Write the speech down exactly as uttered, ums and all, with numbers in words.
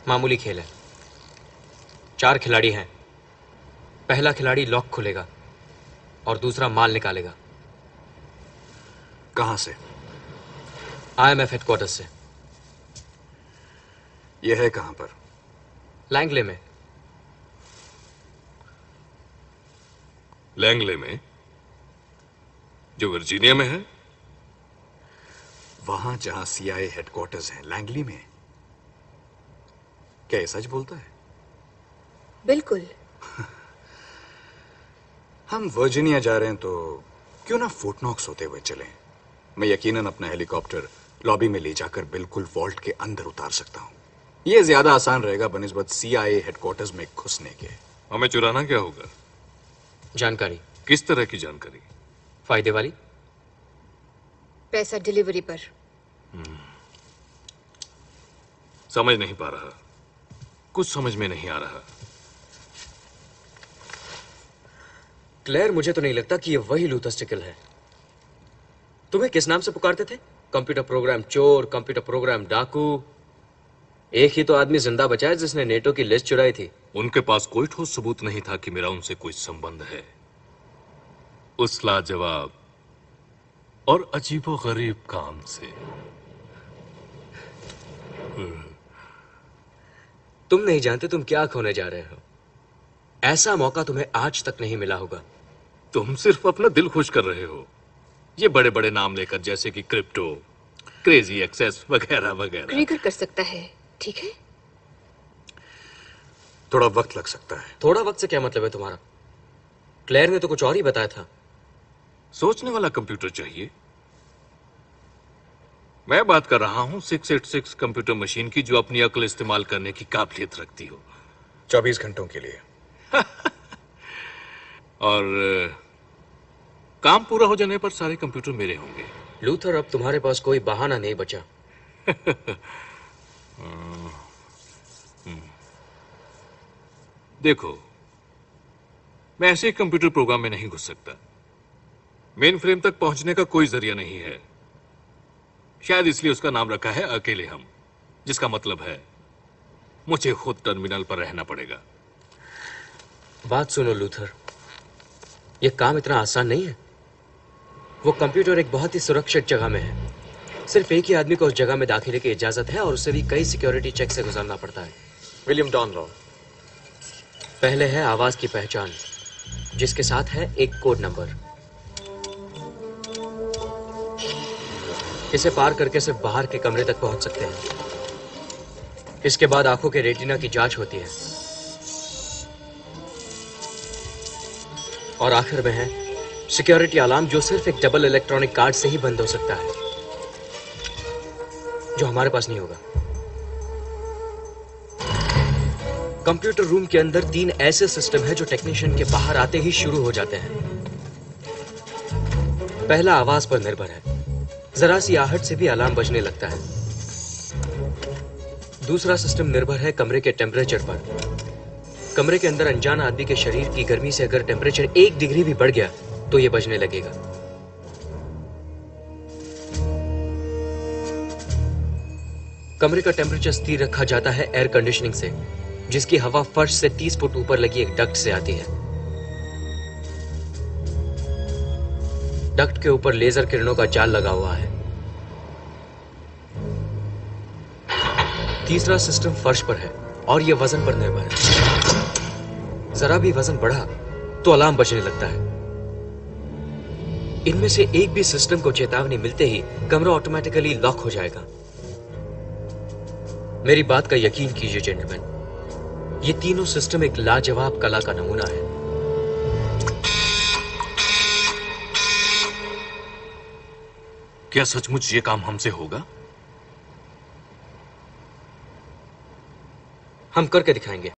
मामूली खेल है। चार खिलाड़ी हैं। पहला खिलाड़ी लॉक खोलेगा और दूसरा माल निकालेगा। कहां से? आईएमएफ हेडक्वार्टर्स से। यह है कहां पर? लैंगले में। लैंगले में? जो वर्जीनिया में है? वहां जहां सीआईए हेडक्वार्टर्स है, लैंगली में। क्या ये सच बोलता है? बिल्कुल। हम वर्जीनिया जा रहे हैं तो क्यों ना फोर्ट नॉक्स होते हुए चलें। मैं यकीनन अपना हेलीकॉप्टर लॉबी में ले जाकर बिल्कुल वॉल्ट के अंदर उतार सकता हूं। यह ज्यादा आसान रहेगा बनिस्बत सीआईए हेडक्वार्टर्स में घुसने के। हमें चुराना क्या होगा? जानकारी। किस तरह की जानकारी? फायदे वाली। पैसा डिलीवरी पर। समझ नहीं पा रहा, कुछ समझ में नहीं आ रहा। क्लेयर, मुझे तो नहीं लगता कि ये वही लूथर स्टिकल है। तुम्हें किस नाम से पुकारते थे? कंप्यूटर प्रोग्राम चोर, कंप्यूटर प्रोग्राम डाकू। एक ही तो आदमी जिंदा बचा है जिसने नेटो की लिस्ट चुराई थी। उनके पास कोई ठोस सबूत नहीं था कि मेरा उनसे कोई संबंध है। उस लाजवाब और अजीबोगरीब काम से। तुम नहीं जानते तुम क्या खोने जा रहे हो। ऐसा मौका तुम्हें आज तक नहीं मिला होगा। तुम सिर्फ अपना दिल खुश कर रहे हो। ये बड़े बड़े नाम लेकर, जैसे कि क्रिप्टो, क्रेजी एक्सेस वगैरह वगैरह। ट्रिगर कर सकता है, ठीक है? थोड़ा वक्त लग सकता है। थोड़ा वक्त से क्या मतलब है तुम्हारा? क्लेयर ने तो कुछ और ही बताया था। सोचने वाला कंप्यूटर चाहिए। मैं बात कर रहा हूं six eight six computer machine की, जो अपनी अक्ल इस्तेमाल करने की काबिलियत रखती हो। चौबीस घंटों के लिए। और काम पूरा हो जाने पर सारे कंप्यूटर मेरे होंगे। लूथर, अब तुम्हारे पास कोई बहाना नहीं बचा। देखो, मैं ऐसे कंप्यूटर प्रोग्राम में नहीं घुस सकता। मेन फ्रेम तक पहुंचने का कोई जरिया नहीं है। शायद इसलिए उसका नाम रखा है अकेले हम, जिसका मतलब है मुझे खुद टर्मिनल पर रहना पड़ेगा। बात सुनो लूथर, यह काम इतना आसान नहीं है। वो कंप्यूटर एक बहुत ही सुरक्षित जगह में है। सिर्फ एक ही आदमी को उस जगह में दाखिले की इजाजत है और उसे भी कई सिक्योरिटी चेक से गुजरना पड़ता है। विलियम डॉनलॉ। पहले है आवाज की पहचान, जिसके साथ है एक कोड नंबर। इसे पार करके सिर्फ बाहर के कमरे तक पहुंच सकते हैं। इसके बाद आंखों के रेटिना की जांच होती है और आखिर में है सिक्योरिटी अलार्म, जो सिर्फ एक डबल इलेक्ट्रॉनिक कार्ड से ही बंद हो सकता है, जो हमारे पास नहीं होगा। कंप्यूटर रूम के अंदर तीन ऐसे सिस्टम है जो टेक्नीशियन के बाहर आते ही शुरू हो जाते हैं। पहला आवाज पर निर्भर है, जरा सी आहट से भी अलार्म बजने लगता है। दूसरा सिस्टम निर्भर है कमरे के टेम्परेचर पर। कमरे के अंदर अनजान आदमी के शरीर की गर्मी से अगर टेम्परेचर एक डिग्री भी बढ़ गया तो यह बजने लगेगा। कमरे का टेम्परेचर स्थिर रखा जाता है एयर कंडीशनिंग से, जिसकी हवा फर्श से तीस फुट ऊपर लगी एक डक्ट से आती है। डक्ट के ऊपर लेजर किरणों का जाल लगा हुआ है। तीसरा सिस्टम फर्श पर है और यह वजन पर निर्भर है। जरा भी वजन बढ़ा तो अलार्म बजने लगता है। इनमें से एक भी सिस्टम को चेतावनी मिलते ही कमरा ऑटोमेटिकली लॉक हो जाएगा। मेरी बात का यकीन कीजिए जेंटलमैन, ये तीनों सिस्टम एक लाजवाब कला का नमूना है। क्या सचमुच ये काम हमसे होगा? हम करके दिखाएंगे।